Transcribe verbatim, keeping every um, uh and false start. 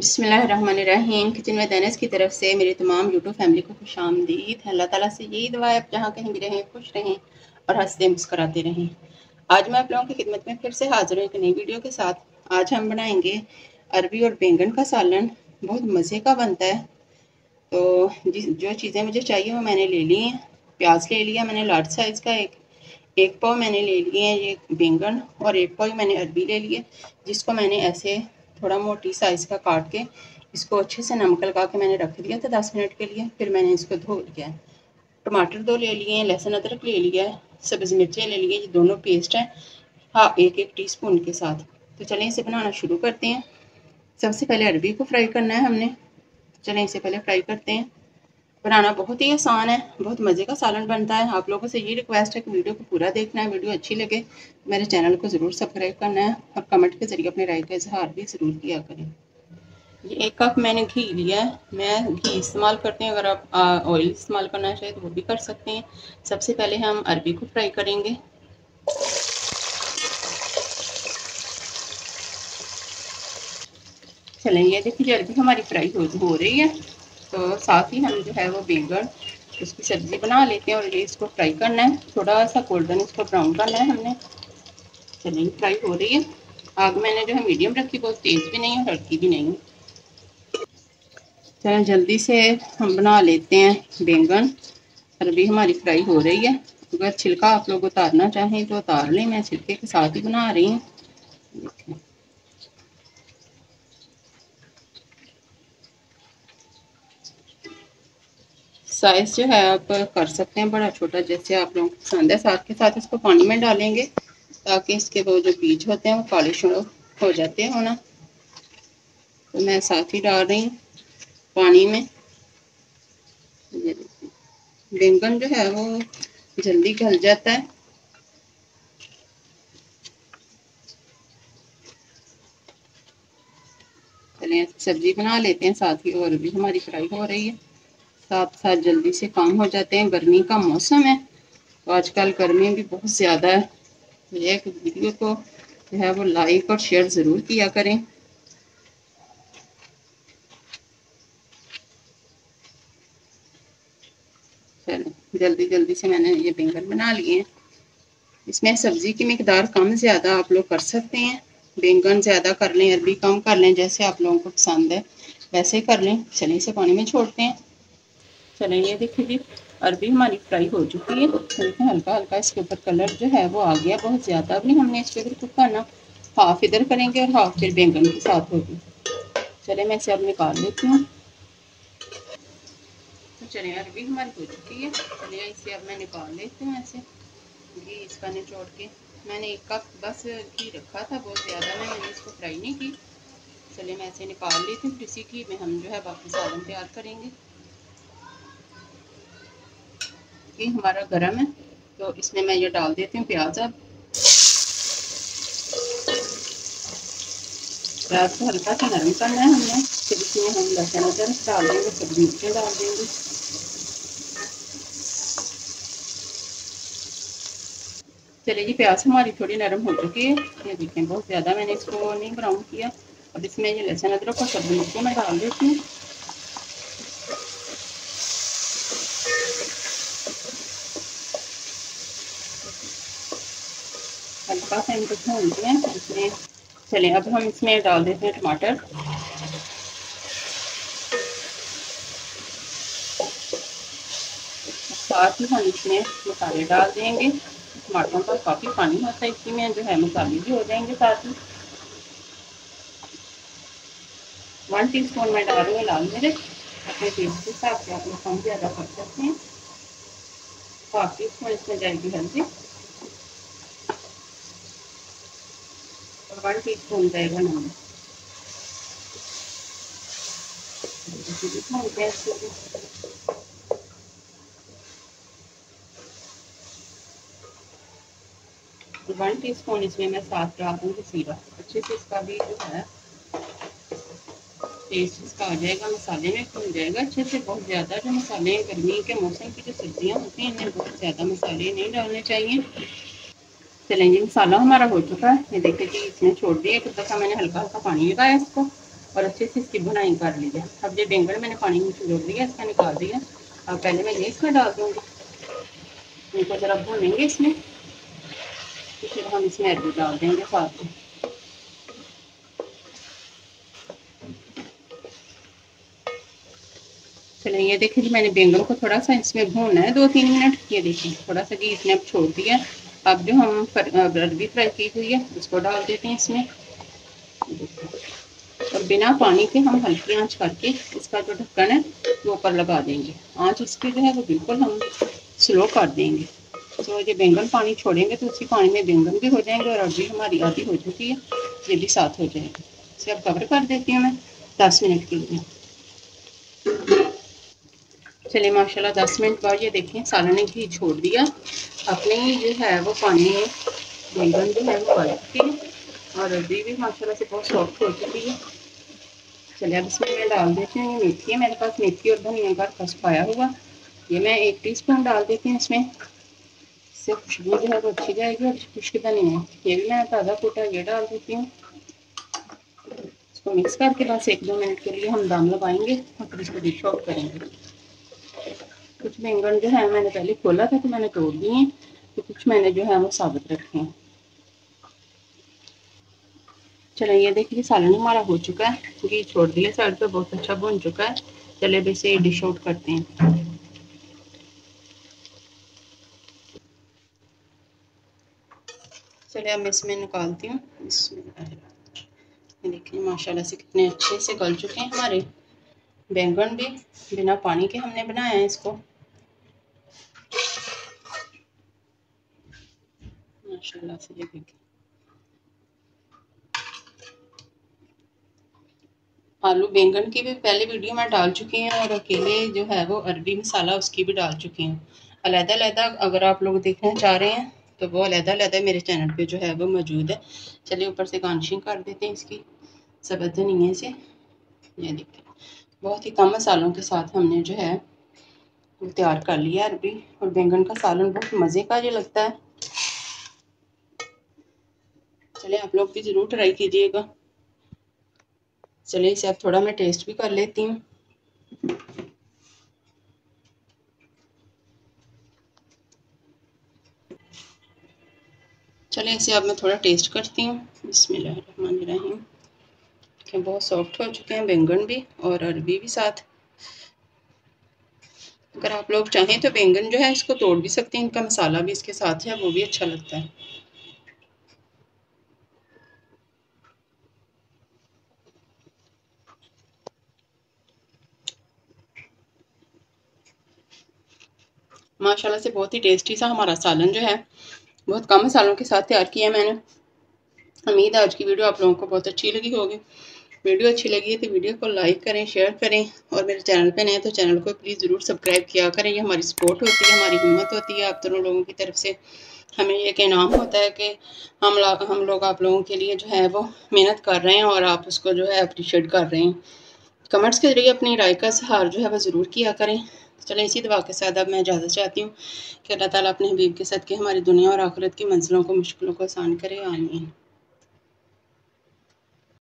बिस्मिल्लाहिर्रहमानिर्रहीम। किचन में दैनिस की तरफ से मेरी तमाम यूट्यूब फैमिली को खुशामदीद। अल्लाह ताला से यही दुआ है, आप जहाँ कहीं भी रहें खुश रहें और हंसते मुस्कुराते रहें। आज मैं आप लोगों की खिदमत में फिर से हाजिर हूँ एक नई वीडियो के साथ। आज हम बनाएंगे अरबी और बैंगन का सालन। बहुत मज़े का बनता है। तो जिस जो चीज़ें मुझे चाहिए वो मैंने ले ली हैं। प्याज ले लिया मैंने लार्ज साइज़ का, एक एक पाव मैंने ले लिए हैं ये बैंगन, और एक पाव मैंने अरबी ले लिए, जिसको मैंने ऐसे थोड़ा मोटी साइज़ का काट के इसको अच्छे से नमक लगा के मैंने रख दिया था दस मिनट के लिए। फिर मैंने इसको धो लिया है। टमाटर दो ले लिए हैं, लहसुन अदरक ले लिया है, सब्ज़ मिर्चें ले लिए, ये दोनों पेस्ट हैं, हाँ एक एक टीस्पून के साथ। तो चलें इसे बनाना शुरू करते हैं। सबसे पहले अरबी को फ्राई करना है हमने। चलें इसे पहले फ्राई करते हैं। बनाना बहुत ही आसान है, बहुत मज़े का सालन बनता है। आप लोगों से ये रिक्वेस्ट है कि वीडियो को पूरा देखना है। वीडियो अच्छी लगे तो मेरे चैनल को ज़रूर सब्सक्राइब करना है और कमेंट के ज़रिए अपने राय का इजहार भी ज़रूर किया करें। ये एक कप मैंने घी लिया है, मैं घी इस्तेमाल करती हूँ। अगर आप ऑयल इस्तेमाल करना चाहें तो वो भी कर सकते हैं। सबसे पहले हम अरबी को फ्राई करेंगे। चलें ये देखिए अरबी हमारी फ्राई हो, हो रही है। तो साथ ही हम जो है वो बैंगन उसकी सब्ज़ी बना लेते हैं, और ये इसको फ्राई करना है, थोड़ा सा गोल्डन इसको ब्राउन करना है हमने। चलिए फ्राई हो रही है। आग मैंने जो है मीडियम रखी, बहुत तेज़ भी नहीं है हल्की भी नहीं है। चलें जल्दी से हम बना लेते हैं बैंगन। अरबी हमारी फ्राई हो रही है। अगर छिलका आप लोग उतारना चाहें तो उतार लें, मैं छिलके के साथ ही बना रही हूँ। साइज जो है आप कर सकते हैं बड़ा छोटा, जैसे आप लोगों को पसंद है। साथ के साथ इसको पानी में डालेंगे ताकि इसके वो जो बीज होते हैं वो पॉलिश हो जाते हैं होना। तो मैं साथ ही डाल रही हूँ पानी में। बैंगन जो है वो जल्दी गल जाता है। चलिए सब्जी बना लेते हैं साथ ही, और भी हमारी फ्राई हो रही है। साथ साथ जल्दी से काम हो जाते हैं। गर्मी का मौसम है तो आजकल गर्मी भी बहुत ज़्यादा है। ये वीडियो को जो है वो लाइक और शेयर ज़रूर किया करें। चलो जल्दी जल्दी से मैंने ये बैंगन बना लिए हैं। इसमें सब्ज़ी की मिकदार कम ज़्यादा आप लोग कर सकते हैं। बैंगन ज़्यादा कर लें, अरबी कम कर लें, जैसे आप लोगों को पसंद है वैसे कर लें। चलिए इसे पानी में छोड़ते हैं। चलें ये देखिए जी अरबी हमारी फ्राई हो चुकी है। देखिए हल्का हल्का इसके ऊपर कलर जो है वो आ गया, बहुत ज़्यादा भी हमने इसके ऊपर कुक करना। हाफ इधर करेंगे और हाफ फिर बैंगन के साथ होगी। चले मैं इसे अब निकाल लेती हूँ। तो चलिए अरबी हमारी हो चुकी है। चलिए इसे अब मैं निकाल लेती हूँ ऐसे घी इसका निचोड़ के। मैंने एक कप बस घी रखा था, बहुत ज़्यादा में मैंने इसको फ्राई नहीं की। चलिए मैं ऐसे निकाल लेती हूँ। इसी घी में हम जो है बाकी सालन तैयार करेंगे। घी हमारा गर्म है तो इसमें मैं ये डाल देती हूँ प्याज। अब प्याज को हल्का सा नरम करना है हमने। फिर इसमें हम लहसुन अदरक डाल देंगे, सब्जी मिर्चें डाल देंगे। चलिए जी प्याज हमारी थोड़ी नरम हो चुकी है। ये देखें बहुत ज़्यादा मैंने इसको नहीं ब्राउन किया। अब इसमें ये लहसुन अदरक और सब्जी मिर्चें मैं डाल देती हूँ। हल्का सा इनको भूनते हैं इसमें। चलिए अब हम इसमें डाल देते हैं टमाटर। साथ ही हम इसमें मसाले डाल देंगे। टमाटरों का काफ़ी पानी होता है, इसी में जो है मसाले भी हो जाएंगे। साथ ही वन टीस्पून में डाल रही हूँ लाल मिर्च। अपने टेस्ट के हिसाब से आप लोग कम ज़्यादा कर सकते हैं। हाफ टी स्पून इसमें जाएगी हल्दी, और वन टी स्पून जाएगा नमक। वन टी स्पून इसमें मैं साथ डाल दूँगी जीरा। अच्छे से इसका भी जो है टेस्ट इसका आ जाएगा, मसाले में भून जाएगा अच्छे से। बहुत ज़्यादा जो मसाले गर्मी के मौसम की जो सब्जियां होती हैं इनमें बहुत ज़्यादा मसाले नहीं डालने चाहिए। चलें जी मसाला हमारा हो चुका है। ये देखिए जी इसमें छोड़ दिया, एक दफ़ा मैंने हल्का हल्का पानी लगाया इसको। और अच्छे से इसकी भुनाई कर ली है। अब ये बैंगन मैंने पानी में छोड़ दिया, इसका निकाल दिया। अब पहले मैं ये इसमें डाल दूँगी, इनको ज़रा भूनेंगे इसमें, तो फिर हम इसमें अरबी डाल देंगे साथ में। चलिए ये देखिए, मैंने बैंगन को थोड़ा सा इसमें भूनना है दो तीन मिनट। ये देखिए थोड़ा सा घी इसने अब छोड़ दिया। अब जो हम अरबी फ्राई की हुई है उसको डाल देते हैं इसमें, और बिना पानी के हम हल्की आंच करके इसका जो ढक्कन है वो ऊपर लगा देंगे। आंच इसकी जो है वो बिल्कुल हम स्लो कर देंगे। तो ये बैंगन पानी छोड़ेंगे तो उसी पानी में बैंगन भी हो जाएंगे और अरबी हमारी आधी हो चुकी है, ये भी साथ हो जाएगी। इसे अब कवर कर देती हूँ मैं दस मिनट के लिए। चलिए माशाल्लाह दस मिनट बाद ये देखें सालन ने घी छोड़ दिया। अपने जो है वो पानी में बैंगन जो है वो गल चुकी है और अरबी भी माशाल्लाह से बहुत सॉफ्ट हो चुकी है। चलिए अब इसमें मैं डाल देती हूँ, ये मेथी है मेरे पास, मेथी और धनिया का कस पाया हुआ, ये मैं एक टीस्पून डाल देती हूँ इसमें। इससे खुशबू जो है वो अच्छी जाएगी। और खुश्क धनिया ये भी मैं ताज़ा कूटा ये डाल देती हूँ। इसको मिक्स करके बस एक दो मिनट के लिए हम दम लगाएंगे और फिर इसको डिश आउट करेंगे। कुछ बैंगन जो है मैंने पहले खोला था तो मैंने तोड़ दिए हैं, तो कुछ मैंने जो है वो साबुत रखे हैं। चलिए ये देखिए सालन हमारा हो चुका है, घी छोड़ दिया साइड पे, बहुत अच्छा भुन चुका है। चलिए अब इसे डिश आउट करते हैं। चलिए अब इसमें निकालती हूँ। इसमें ये देखिए माशाल्लाह से कितने अच्छे से गल चुके हैं हमारे बैंगन भी, बिना पानी के हमने बनाया है इसको। माशाल्लाह से ये देखिए आलू बैंगन की भी पहले वीडियो में डाल चुकी हैं और अकेले जो है वो अरबी मसाला उसकी भी डाल चुकी हूँ। अलहदा अलहदा अगर आप लोग देखना चाह रहे हैं तो वो अलहदा अलहदा मेरे चैनल पे जो है वो मौजूद है। चलिए ऊपर से गार्निशिंग कर देते हैं इसकी सब्ज़ धनिए से। ये देखिए बहुत ही कम मसालों के साथ हमने जो है वो तैयार कर लिया अरबी और बैंगन का सालन। बहुत मज़े का जो लगता है। चलिए आप लोग भी ज़रूर ट्राई कीजिएगा। चलिए इसे अब थोड़ा मैं टेस्ट भी कर लेती हूँ। चलिए इसे अब मैं थोड़ा टेस्ट करती हूँ। बिस्मिल्लाहिर्रहमानिर्रहीम। देखिए बहुत सॉफ्ट हो चुके हैं बैंगन भी और अरबी भी साथ। अगर आप लोग चाहें तो बैंगन जो है इसको तोड़ भी सकते हैं, इनका मसाला भी इसके साथ है वो भी अच्छा लगता है। माशाल्लाह से बहुत ही टेस्टी सा हमारा सालन जो है बहुत कम मसालों के साथ तैयार किया मैंने। उम्मीद है आज की वीडियो आप लोगों को बहुत अच्छी लगी होगी। वीडियो अच्छी लगी है तो वीडियो को लाइक करें, शेयर करें और मेरे चैनल पे नए तो चैनल को प्लीज़ ज़रूर सब्सक्राइब किया करें। ये हमारी सपोर्ट होती है, हमारी हिम्मत होती है आप दोनों लोगों की तरफ से। हमें एक इनाम होता है कि हम हम लोग आप लोगों के लिए जो है वो मेहनत कर रहे हैं और आप उसको जो है अप्रिशिएट कर रहे हैं। कमेंट्स के जरिए अपनी राय का इज़हार जो है वो ज़रूर किया करें। चलें इसी दुआ के साथ अब मैं इजाज़त चाहती हूँ कि अल्लाह ताला अपने हबीब के सदक़े हमारी दुनिया और आखिरत की मंजिलों को, मुश्किलों को आसान करे। आमीन।